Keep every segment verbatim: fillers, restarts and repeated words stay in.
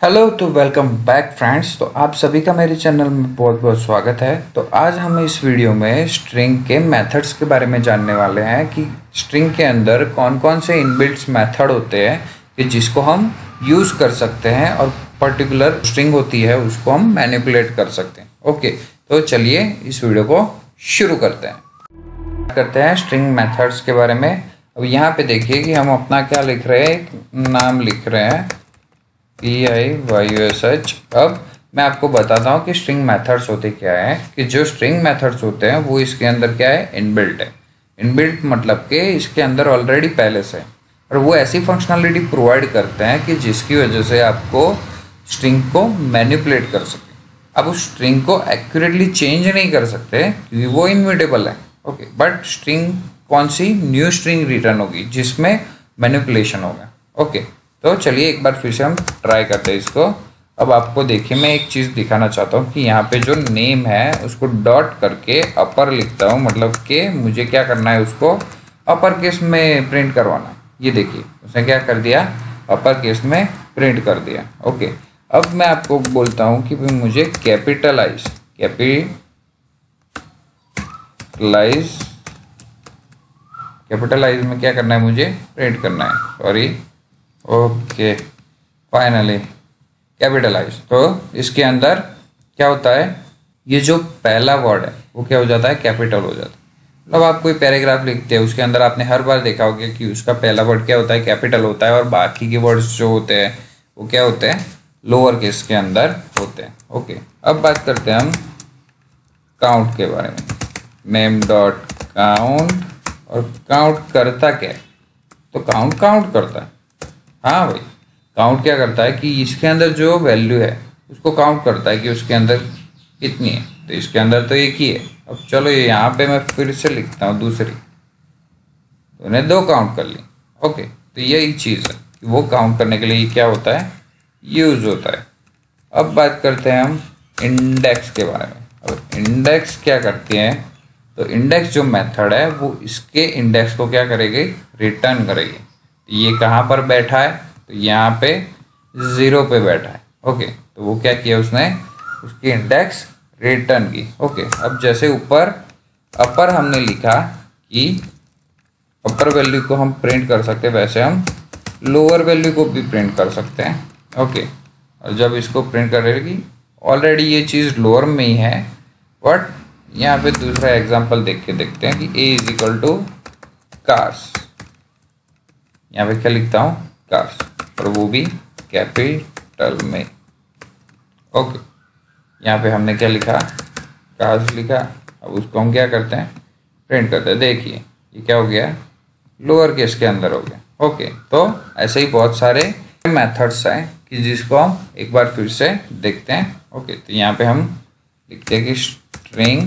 Hello तो welcome back friends. तो आप सभी का मेरे चैनल में बहुत बहुत स्वागत है। तो आज हम इस वीडियो में स्ट्रिंग के मेथड्स के बारे में जानने वाले हैं कि स्ट्रिंग के अंदर कौन कौन से इनबिल्ट मेथड होते हैं कि जिसको हम यूज़ कर सकते हैं और पर्टिकुलर स्ट्रिंग होती है उसको हम मैनिपुलेट कर सकते हैं। ओके, तो चलिए इस वीडियो को शुरू करते हैं करते हैं स्ट्रिंग मेथड्स के बारे में। अब यहाँ पे देखिए कि हम अपना क्या लिख रहे हैं, एक नाम लिख रहे हैं P I Y U S H. अब मैं आपको बताता हूँ कि स्ट्रिंग मेथड्स होते क्या हैं। कि जो स्ट्रिंग मेथड्स होते हैं वो इसके अंदर क्या है, इनबिल्ट है। इनबिल्ट मतलब कि इसके अंदर ऑलरेडी पहले से और वो ऐसी फंक्शनलिटी प्रोवाइड करते हैं कि जिसकी वजह से आपको स्ट्रिंग को मैनिपुलेट कर सके। अब उस स्ट्रिंग को एक्यूरेटली चेंज नहीं कर सकते क्योंकि वो इनम्यूटेबल है। ओके, बट स्ट्रिंग कौन सी, न्यू स्ट्रिंग रिटर्न होगी जिसमें मैनिपुलेशन होगा। ओके, तो चलिए एक बार फिर से हम ट्राई करते हैं इसको। अब आपको देखिए मैं एक चीज़ दिखाना चाहता हूँ कि यहाँ पे जो नेम है उसको डॉट करके अपर लिखता हूँ, मतलब कि मुझे क्या करना है, उसको अपर केस में प्रिंट करवाना है। ये देखिए उसने क्या कर दिया, अपर केस में प्रिंट कर दिया। ओके, अब मैं आपको बोलता हूँ कि भाई मुझे कैपिटलाइज कैपिटलाइज कैपिटलाइज में क्या करना है, मुझे प्रिंट करना है, सॉरी। Okay, finally capitalise. तो इसके अंदर क्या होता है, ये जो पहला वर्ड है वो क्या हो जाता है, कैपिटल हो जाता है। मतलब आप कोई पैराग्राफ लिखते हैं उसके अंदर आपने हर बार देखा होगा कि उसका पहला वर्ड क्या होता है, कैपिटल होता है, और बाकी के वर्ड्स जो होते हैं वो क्या होते हैं, लोअर केस के अंदर होते हैं। ओके, अब बात करते हैं हम काउंट के बारे में। नेम डॉट काउंट, और काउंट करता क्या है, तो काउंट काउंट करता है। हाँ भाई, काउंट क्या करता है कि इसके अंदर जो वैल्यू है उसको काउंट करता है कि उसके अंदर कितनी है। तो इसके अंदर तो एक ही है। अब चलो ये यहाँ पे मैं फिर से लिखता हूँ दूसरी, तो उन्हें दो काउंट कर ली। ओके, तो यही चीज़ है कि वो काउंट करने के लिए क्या होता है, यूज़ होता है। अब बात करते हैं हम इंडेक्स के बारे में। अब इंडेक्स क्या करती हैं, तो इंडेक्स जो मेथड है वो इसके इंडेक्स को क्या करेगी, रिटर्न करेगी। ये कहाँ पर बैठा है, तो यहाँ पे ज़ीरो पे बैठा है। ओके, तो वो क्या किया उसने, उसकी इंडेक्स रिटर्न की। ओके, अब जैसे ऊपर अपर हमने लिखा कि अपर वैल्यू को हम प्रिंट कर सकते हैं, वैसे हम लोअर वैल्यू को भी प्रिंट कर सकते हैं। ओके, और जब इसको प्रिंट करेगी, ऑलरेडी ये चीज़ लोअर में ही है, बट यहाँ पे दूसरा एग्जांपल देख के देखते हैं कि A is equal to cars. यहाँ पे क्या लिखता हूँ, कार्स, और वो भी कैपिटल में। ओके, यहाँ पे हमने क्या लिखा, कार्स लिखा। अब उसको हम क्या करते हैं, प्रिंट करते हैं। देखिए ये क्या हो गया, लोअर केस के अंदर हो गया। ओके, तो ऐसे ही बहुत सारे मेथड्स हैं कि जिसको हम एक बार फिर से देखते हैं। ओके, तो यहाँ पे हम लिखते हैं कि स्ट्रिंग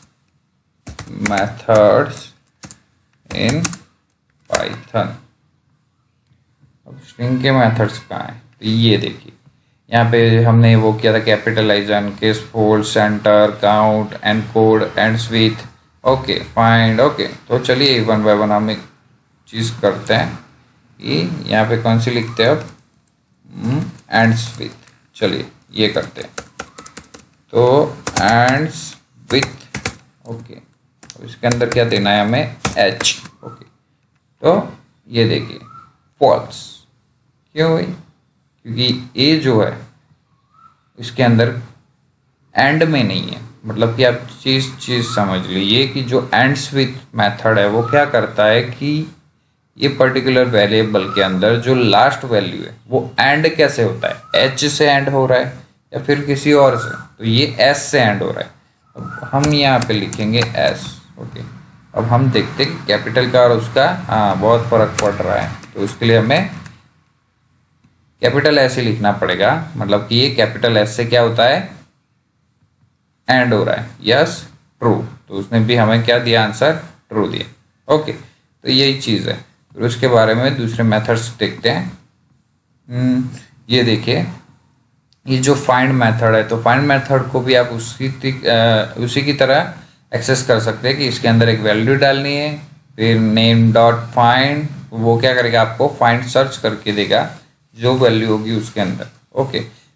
मेथड्स इन पाइथन। अब स्ट्रिंग के मेथड्स कहाँ हैं, तो ये देखिए यहाँ पे हमने वो किया था, capitalize, case fold, center, count, encode, endswith, okay, find. Okay, तो चलिए वन बाय वन हम एक चीज़ करते हैं कि यहाँ पे कौन सी लिखते हैं अब, एंड स्विथ। चलिए ये करते हैं, तो एंड स्विथ। ओके, तो इसके अंदर क्या देना है हमें, एच। ओके, तो ये देखिए फॉल्स, क्यों भाई, क्योंकि ए जो है इसके अंदर एंड में नहीं है। मतलब कि आप चीज़ चीज़ समझ लीजिए कि जो एंड स्विथ मेथड है वो क्या करता है कि ये पर्टिकुलर वेरिएबल के अंदर जो लास्ट वैल्यू है वो एंड कैसे होता है, एच से एंड हो रहा है या फिर किसी और से, तो ये एस से एंड हो रहा है। अब हम यहाँ पे लिखेंगे एस। ओके, अब हम देखते हैं कि कैपिटल का और उसका हाँ बहुत फर्क पड़ रहा है, तो उसके लिए हमें कैपिटल एस ही लिखना पड़ेगा। मतलब कि ये कैपिटल एस से क्या होता है, एंड हो रहा है। यस, ट्रू, तो उसने भी हमें क्या दिया, आंसर ट्रू दिया। ओके, तो यही चीज़ है। फिर उसके बारे में दूसरे मेथड्स देखते हैं। ये देखिए ये जो फाइंड मेथड है, तो फाइंड मेथड को भी आप उसी उसी की तरह एक्सेस कर सकते हैं कि इसके अंदर एक वैल्यू डालनी है, फिर नेम डॉट फाइंड, वो क्या करेगा, आपको फाइंड सर्च करके देगा जो वैल्यू होगी उसके अंदर। ओके,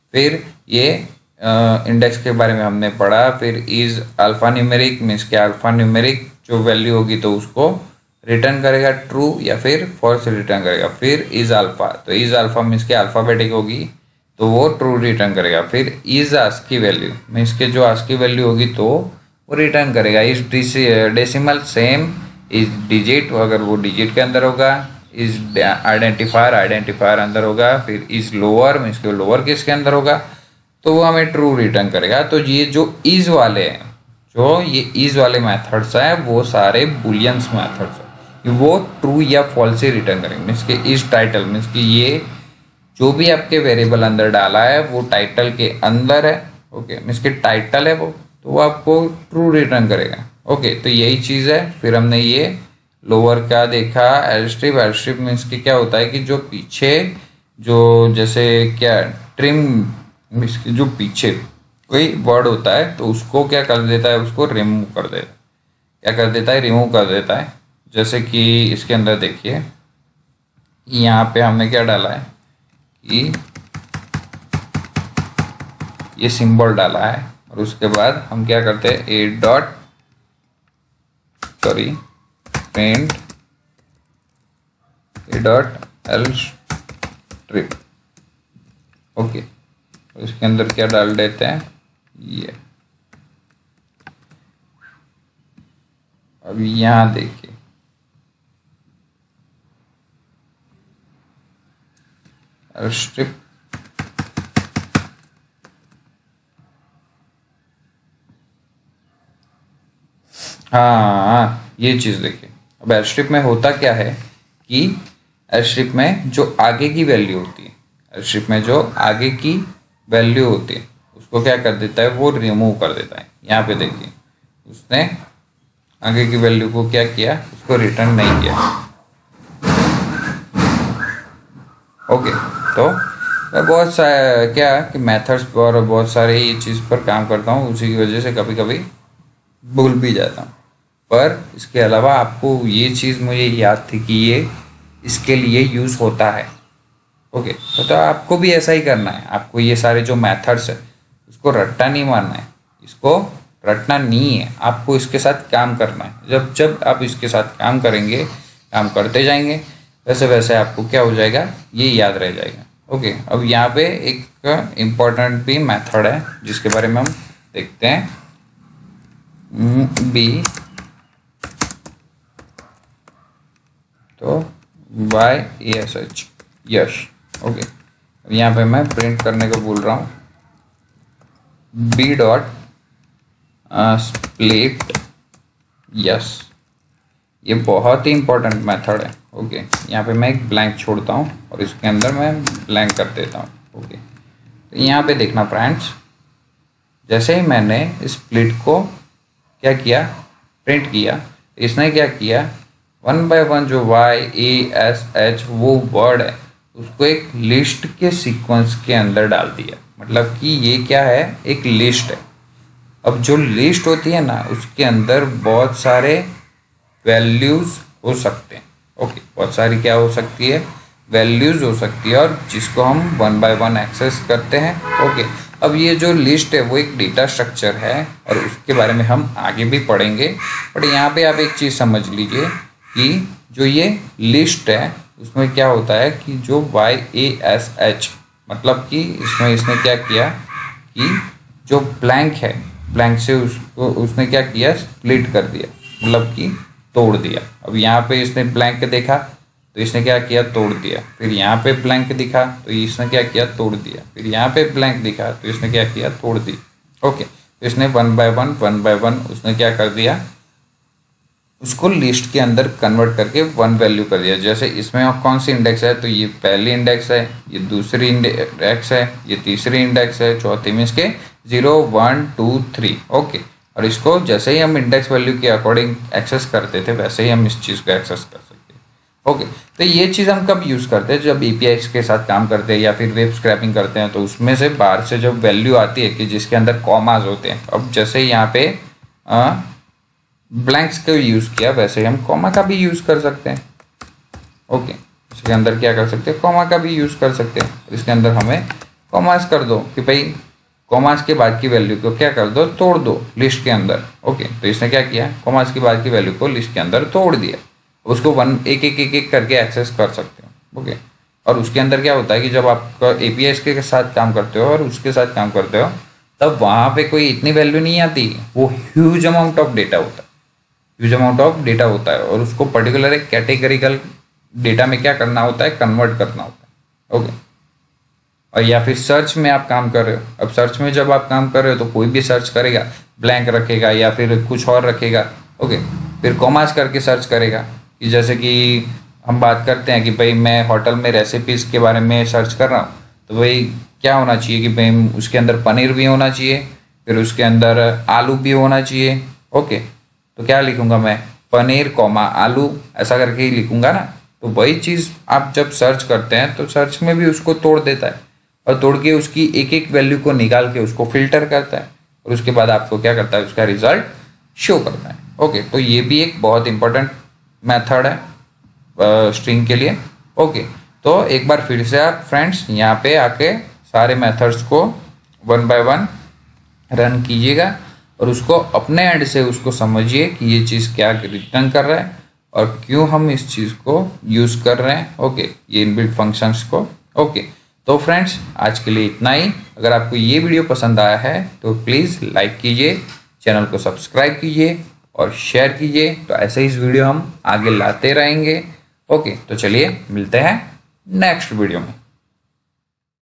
फिर ये इंडेक्स के बारे में हमने पढ़ा। फिर इज अल्फा न्यूमेरिक मीन्स के अल्फा न्यूमेरिक जो वैल्यू होगी तो उसको रिटर्न करेगा ट्रू या फिर फॉल्स रिटर्न करेगा। फिर इज अल्फा, तो इज अल्फा मीन्स के अल्फाबेटिक होगी तो वो ट्रू रिटर्न करेगा। फिर इज आस्की वैल्यू मीन्स के जो आस्की वैल्यू होगी तो वो रिटर्न करेगा। Is decimal same, is digit अगर वो डिजिट के अंदर होगा, इज आइडेंटिफायर आइडेंटिफायर अंदर होगा। फिर इज लोअर मीन्स के लोअर केस के अंदर होगा तो वो हमें ट्रू रिटर्न करेगा। तो ये जो इज वाले हैं, जो ये इज वाले मेथड्स हैं वो सारे बुलियंस मेथड्स हैं, वो ट्रू या फॉल्स ही रिटर्न करेंगे। मीन्स के इज टाइटल मीन्स कि ये जो भी आपके वेरिएबल अंदर डाला है वो टाइटल के अंदर है। ओके, मीन्स के टाइटल है वो, तो वो आपको ट्रू रिटर्न करेगा। ओके, तो यही चीज़ है। फिर हमने ये लोअर का देखा, L strip. L strip means कि क्या होता है कि जो पीछे जो जैसे क्या ट्रिम मीन्स कि जो पीछे कोई वर्ड होता है तो उसको क्या कर देता है, उसको रिमूव कर देता है। क्या कर देता है, रिमूव कर देता है। जैसे कि इसके अंदर देखिए यहाँ पे हमने क्या डाला है कि ये सिंबल डाला है और उसके बाद हम क्या करते हैं, a dot sorry print a dot lstrip. Okay, इसके अंदर क्या डाल देते हैं ये। अब यहाँ देखिए एल स्ट्रिप हाँ, ये चीज देखिए। अब एल स्ट्रिप में होता क्या है कि एल स्ट्रिप में जो आगे की वैल्यू होती है, एल स्ट्रिप में जो आगे की वैल्यू होती है उसको क्या कर देता है, वो रिमूव कर देता है। यहाँ पे देखिए उसने आगे की वैल्यू को क्या किया, उसको रिटर्न नहीं किया। ओके, तो मैं बहुत सा क्या कि मेथड्स पर बहुत सारे ये चीज़ पर काम करता हूँ, उसी की वजह से कभी कभी भूल भी जाता हूँ। पर इसके अलावा आपको ये चीज़ मुझे याद थी कि ये इसके लिए यूज़ होता है। ओके, तो, तो आपको भी ऐसा ही करना है। आपको ये सारे जो मेथड्स है उसको रट्टा नहीं मारना है, इसको रटना नहीं है, आपको इसके साथ काम करना है। जब जब आप इसके साथ काम करेंगे, काम करते जाएंगे, वैसे वैसे आपको क्या हो जाएगा, ये याद रह जाएगा। ओके, अब यहाँ पे एक इम्पोर्टेंट भी मेथड है जिसके बारे में हम देखते हैं, बी तो Y A S H Yash. Okay, अब यहाँ पे मैं प्रिंट करने को बोल रहा हूँ बी डॉट स्प्लिट यस। ये बहुत ही इंपॉर्टेंट मेथड है। ओके, यहाँ पे मैं एक ब्लैंक छोड़ता हूँ और इसके अंदर मैं ब्लैंक कर देता हूँ। ओके, तो यहाँ पे देखना फ्रेंड्स, जैसे ही मैंने स्प्लिट को क्या किया, प्रिंट किया, इसने क्या किया, वन बाय वन जो वाई ए एस एच वो वर्ड है उसको एक लिस्ट के सीक्वेंस के अंदर डाल दिया। मतलब कि ये क्या है, एक लिस्ट है। अब जो लिस्ट होती है ना उसके अंदर बहुत सारे वैल्यूज़ हो सकते हैं। ओके, बहुत सारी क्या हो सकती है, वैल्यूज़ हो सकती है, और जिसको हम वन बाय वन एक्सेस करते हैं। ओके, अब ये जो लिस्ट है वो एक डेटा स्ट्रक्चर है और उसके बारे में हम आगे भी पढ़ेंगे। बट यहाँ पे आप एक चीज़ समझ लीजिए कि जो ये लिस्ट है उसमें क्या होता है कि जो वाई ए एस एच मतलब कि इसमें इसने क्या किया कि जो ब्लैंक है, ब्लैंक से उसको उसने क्या किया, स्प्लिट कर दिया, मतलब कि तोड़ दिया। अब यहाँ पे इसने ब्लैंक देखा तो इसने क्या किया, तोड़ दिया। फिर यहाँ पे ब्लैंक दिखा तो इसने क्या किया, तोड़ दिया। फिर यहाँ पे ब्लैंक दिखा तो इसने क्या किया, तोड़ दिया। ओके, तो इसने one by one one by one उसने क्या कर दिया, उसको लिस्ट के अंदर कन्वर्ट करके वन वैल्यू कर दिया। जैसे इसमें कौन सी इंडेक्स है, तो ये पहली इंडेक्स है, ये दूसरी इंडेक्स है, ये तीसरी इंडेक्स है, चौथी में इसके zero one two three. Okay, और इसको जैसे ही हम इंडेक्स वैल्यू के अकॉर्डिंग एक्सेस करते थे वैसे ही हम इस चीज़ को एक्सेस कर सकते हैं। ओके, तो ये चीज़ हम कब यूज़ करते हैं, जब एपीआई के साथ काम करते हैं या फिर वेब स्क्रैपिंग करते हैं, तो उसमें से बाहर से जब वैल्यू आती है कि जिसके अंदर कॉमाज होते हैं। अब जैसे यहाँ पे आ, ब्लैंक्स का यूज़ किया वैसे हम कॉमा का भी यूज़ कर सकते हैं। ओके, इसके अंदर क्या कर सकते हैं, कॉमा का भी यूज़ कर सकते हैं। इसके अंदर हमें कॉमास कर दो कि भाई कॉमास के बाद की वैल्यू को क्या कर दो, तोड़ दो लिस्ट के अंदर। ओके, तो इसने क्या किया, कॉमास के बाद की वैल्यू को लिस्ट के अंदर तोड़ दिया। उसको वन एक एक एक एक करके एक्सेस कर सकते हो। ओके, और उसके अंदर क्या होता है कि जब आप एपीआई के साथ काम करते हो और उसके साथ काम करते हो तब वहाँ पे कोई इतनी वैल्यू नहीं आती, वो ह्यूज अमाउंट ऑफ डेटा होता है, ह्यूज अमाउंट ऑफ डेटा होता है और उसको पर्टिकुलर एक कैटेगरिकल डेटा में क्या करना होता है, कन्वर्ट करना होता है। ओके, और या फिर सर्च में आप काम कर रहे हो। अब सर्च में जब आप काम कर रहे हो तो कोई भी सर्च करेगा, ब्लैंक रखेगा या फिर कुछ और रखेगा। ओके, फिर कॉमास करके सर्च करेगा कि जैसे कि हम बात करते हैं कि भाई मैं होटल में रेसिपीज़ के बारे में सर्च कर रहा हूँ, तो भाई क्या होना चाहिए कि भाई उसके अंदर पनीर भी होना चाहिए, फिर उसके अंदर आलू भी होना चाहिए। ओके, तो क्या लिखूँगा मैं, पनीर कॉमा आलू, ऐसा करके ही लिखूँगा ना। तो वही चीज़ आप जब सर्च करते हैं तो सर्च में भी उसको तोड़ देता है और तोड़ के उसकी एक एक वैल्यू को निकाल के उसको फिल्टर करता है और उसके बाद आपको क्या करता है, उसका रिजल्ट शो करता है। ओके, तो ये भी एक बहुत इंपॉर्टेंट मेथड है स्ट्रिंग के लिए। ओके, तो एक बार फिर से आप फ्रेंड्स यहाँ पे आके सारे मेथड्स को वन बाय वन रन कीजिएगा और उसको अपने एंड से उसको समझिए कि ये चीज़ क्या रिटर्न कर रहा है और क्यों हम इस चीज़ को यूज़ कर रहे हैं। ओके, ये इनबिल्ट फंक्शंस को। ओके, तो फ्रेंड्स आज के लिए इतना ही। अगर आपको ये वीडियो पसंद आया है तो प्लीज़ लाइक कीजिए, चैनल को सब्सक्राइब कीजिए और शेयर कीजिए। तो ऐसे ही इस वीडियो हम आगे लाते रहेंगे। ओके, तो चलिए मिलते हैं नेक्स्ट वीडियो में।